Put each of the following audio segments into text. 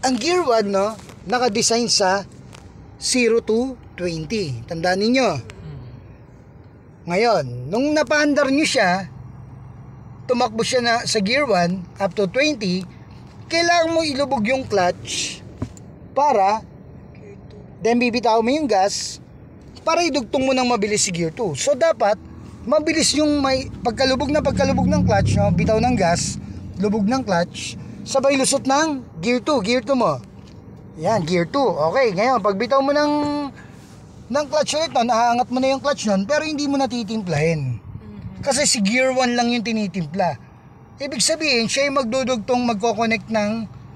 ang Gear 1, no, naka-design sa 0 to 20. Tandaan ninyo. Ngayon, nung napaandar nyo siya, tumakbo siya na sa Gear 1 up to 20, kailangan mo ilubog yung clutch para then bibitaw mo yung gas para idugtong mo ng mabilis si Gear 2. So dapat mabilis yung may pagkalubog ng clutch, no? Bitaw ng gas, lubog ng clutch, sabay lusot ng Gear 2, Gear 2 mo. Yan, Gear 2. Okay, ngayon pag bitaw mo ng clutch ulit, no, naaangat mo na yung clutch nun, pero hindi mo natitimplahin. Kasi si Gear 1 lang yung tinitimpla. Ibig sabihin, siya yung magdudugtong magkoconnect ng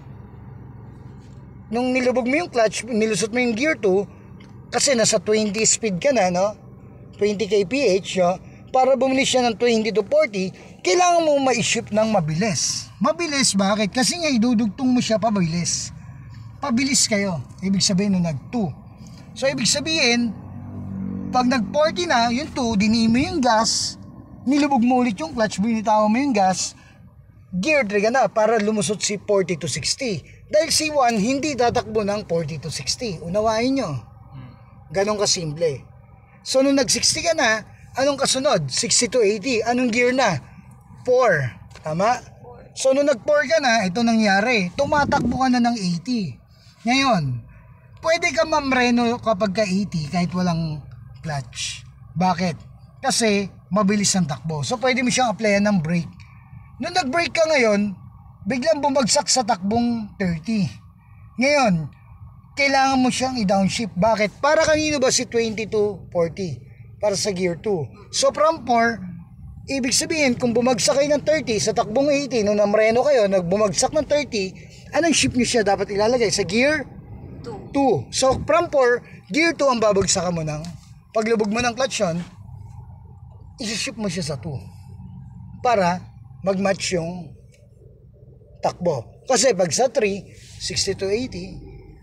nung nilubog mo yung clutch, nilusot mo yung Gear 2, kasi nasa 20 speed ka na, no? 20 kph, no? Para bumili siya ng 20 to 40, kailangan mo ma-shift ng mabilis. Mabilis, bakit? Kasi nga idudugtong mo siya pabilis. Pabilis kayo. Ibig sabihin nung nag-2. So ibig sabihin, pag nag-40 na, yung 2, dinihin mo yung gas, nilubog mo ulit yung clutch, binitawan mo yung gas, Gear 3 ka na para lumusot si 40 to 60. Dahil si 1 hindi tatakbo ng 40 to 60. Unawain nyo. Ganon kasimple. So nung nag-60 ka na, anong kasunod? 60 to 80. Anong gear na? 4. Tama? So nung nag-4 ka na, ito nangyari. Tumatakbo ka na ng 80. Ngayon, pwede ka mamreno kapag ka 80 kahit walang clutch. Bakit? Kasi mabilis ang takbo. So pwede mo siyang applyan ng brake. Nung nag-brake ka ngayon, biglang bumagsak sa takbong 30. Ngayon, kailangan mo siyang i-downshift. Bakit? Para kanino ba si 20 to 40? Para sa Gear 2. So from 4, ibig sabihin kung bumagsak kayo ng 30 sa takbong 80, nung namreno kayo, nagbumagsak ng 30, anong shift nyo siya dapat ilalagay? Sa Gear 2. So from 4, Gear 2 ang babagsakan mo ng, paglubog mo ng clutch yun, isi-shift mo siya sa 2. Para mag-match yung takbo. Kasi pag sa 3, 60 to 80,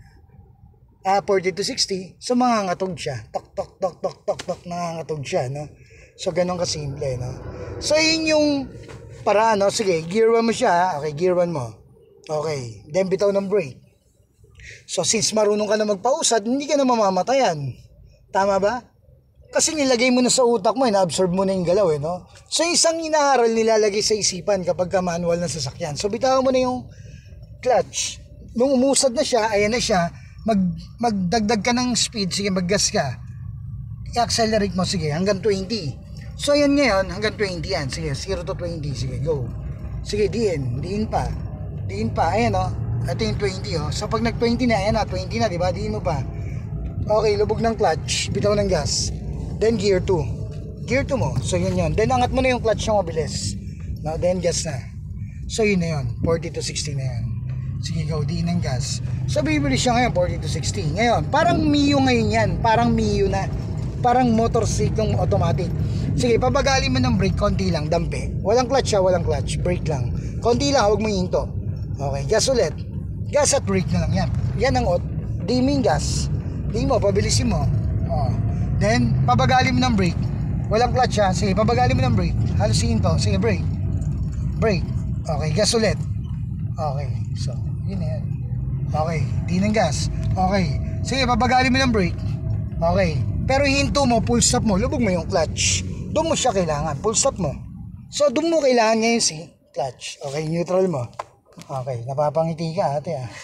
40 to 60, so mangangatog siya. Tok, tok, tok, tok, tok, tok, nangangatog siya, no? So, ganun kasimple, no? So, yun yung para, no? Sige, Gear 1 mo siya, okay, Gear 1 mo. Okay, then bitaw ng brake. So, since marunong ka na magpausad, hindi ka na mamamatayan. Tama ba? Kasi nilagay mo na sa utak mo, na-absorb mo na yung galaw, no? So, isang inaaral nilalagay sa isipan kapag ka manual ng sasakyan. So, bitaw mo na yung clutch. Nung umusad na siya, ayan na siya, magdagdag ka ng speed, sige, maggas ka. I-accelerate mo, sige, hanggang 20. So, ayan ngayon, hanggang 20 yan. Sige, 0 to 20, sige, go. Sige, diin pa, ayan, no? Ito yung 20, oh. So, pag nag-20 na, ayan na, 20 na, diba? Diin mo pa. Okay, lubog ng clutch, bitaw ng gas. Then Gear 2. Gear 2 mo. So yun yun. Then angat mo na yung clutch ng mabilis. No, then gas na. So yun na yun. 40 to 60 na yan. Sige, go. Diin ng gas. So bibili siya ngayon 40 to 60. Ngayon, parang Mio ngayon yan. Parang Mio na. Parang motorcycle automatic. Sige, pabagali mo ng brake. Konti lang. Dampe. Walang clutch ha. Walang clutch. Brake lang. Konti lang. Huwag mo hinto. Okay. Gas ulit. Gas at brake na lang yan. Yan ang dimming gas. Di mo. Pabilisin mo. Then, pabagali mo ng brake. Walang clutch ha. Sige, pabagali mo ng brake. Halusin to. Sige, brake. Brake. Okay, gas ulit. Okay, so, yun na yan. Okay, di ng gas. Okay, sige, pabagali mo ng brake. Okay, pero hinto mo, full stop mo, lubog mo yung clutch. Doon mo siya kailangan, full stop mo. So, doon mo kailangan ngayon si clutch. Okay, neutral mo. Okay, napapangiti ka ate ha.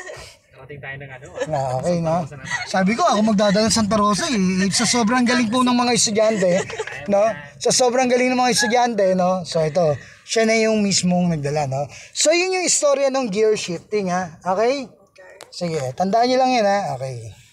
Tayo ng ano. Okay, no? Sabi ko, ako magdadala ng Santa Rosa eh. Sa sobrang galing po ng mga estudyante, no? Sa sobrang galing ng mga estudyante, no? So ito, siya na yung mismong nagdala, no? So yun yung istorya ng gear shifting, ha? Okay? Sige, tandaan niyo lang yan, ha? Okay.